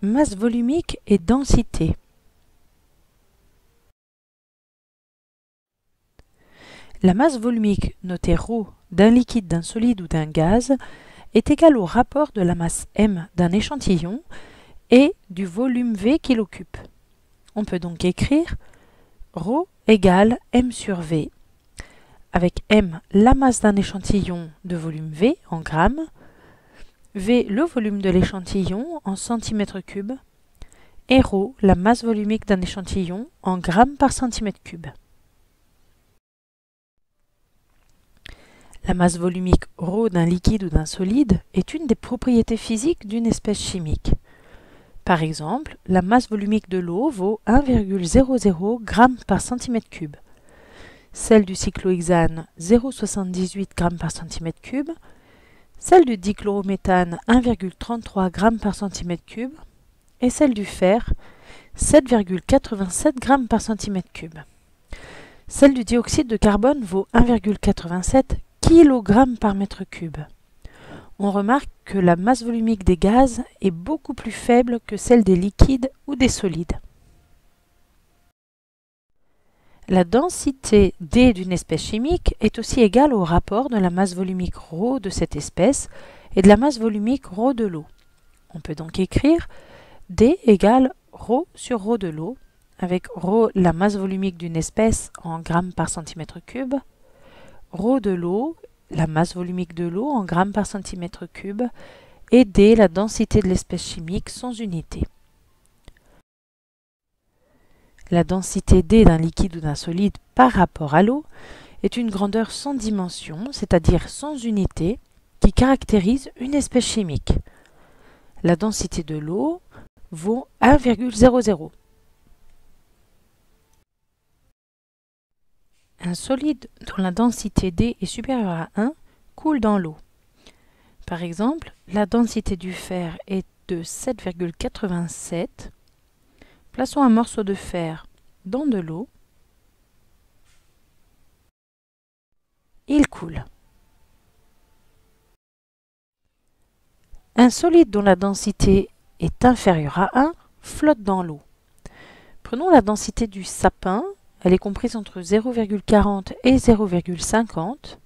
masse volumique et densité. La masse volumique, notée ρ, d'un liquide, d'un solide ou d'un gaz, est égale au rapport de la masse m d'un échantillon et du volume V qu'il occupe. On peut donc écrire ρ égale m sur V, avec m la masse d'un échantillon de volume V en grammes, V le volume de l'échantillon en centimètres cubes, et ρ la masse volumique d'un échantillon en grammes par centimètre cube. La masse volumique ρ d'un liquide ou d'un solide est une des propriétés physiques d'une espèce chimique. Par exemple, la masse volumique de l'eau vaut 1,00 g par centimètre cube. Celle du cyclohexane 0,78 g par centimètre cube. Celle du dichlorométhane 1,33 g par centimètre cube. Et celle du fer 7,87 g par centimètre cube. Celle du dioxyde de carbone vaut 1,87 kg par mètre cube. On remarque que la masse volumique des gaz est beaucoup plus faible que celle des liquides ou des solides. La densité D d'une espèce chimique est aussi égale au rapport de la masse volumique ρ de cette espèce et de la masse volumique ρ de l'eau. On peut donc écrire D égale ρ sur ρ de l'eau, avec ρ la masse volumique d'une espèce en grammes par centimètre cube, ρ de l'eau, la masse volumique de l'eau en grammes par centimètre cube, et D la densité de l'espèce chimique sans unité. La densité D d'un liquide ou d'un solide par rapport à l'eau est une grandeur sans dimension, c'est-à-dire sans unité, qui caractérise une espèce chimique. La densité de l'eau vaut 1,00. Un solide dont la densité D est supérieure à 1 coule dans l'eau. Par exemple, la densité du fer est de 7,87. Plaçons un morceau de fer dans de l'eau. Il coule. Un solide dont la densité est inférieure à 1 flotte dans l'eau. Prenons la densité du sapin. Elle est comprise entre 0,40 et 0,50.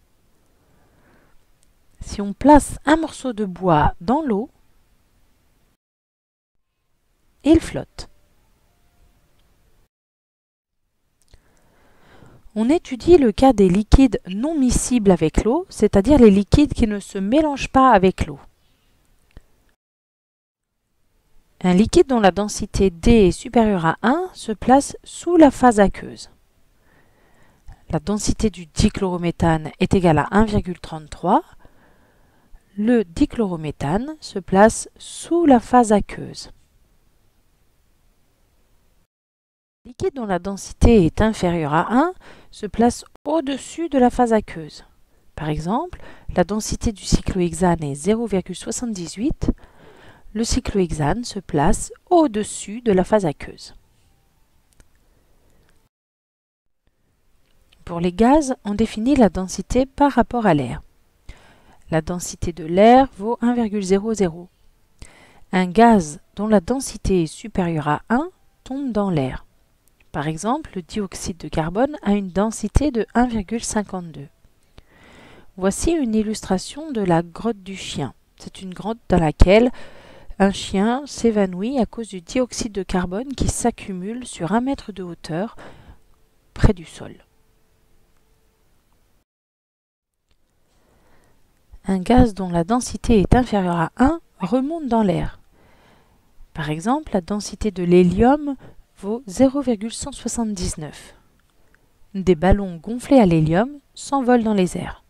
Si on place un morceau de bois dans l'eau, il flotte. On étudie le cas des liquides non miscibles avec l'eau, c'est-à-dire les liquides qui ne se mélangent pas avec l'eau. Un liquide dont la densité D est supérieure à 1 se place sous la phase aqueuse. La densité du dichlorométhane est égale à 1,33. Le dichlorométhane se place sous la phase aqueuse. Un liquide dont la densité est inférieure à 1 se place au-dessus de la phase aqueuse. Par exemple, la densité du cyclohexane est 0,78. Le cyclohexane se place au-dessus de la phase aqueuse. Pour les gaz, on définit la densité par rapport à l'air. La densité de l'air vaut 1,00. Un gaz dont la densité est supérieure à 1 tombe dans l'air. Par exemple, le dioxyde de carbone a une densité de 1,52. Voici une illustration de la grotte du chien. C'est une grotte dans laquelle un chien s'évanouit à cause du dioxyde de carbone qui s'accumule sur 1 mètre de hauteur près du sol. Un gaz dont la densité est inférieure à 1 remonte dans l'air. Par exemple, la densité de l'hélium vaut 0,179. Des ballons gonflés à l'hélium s'envolent dans les airs.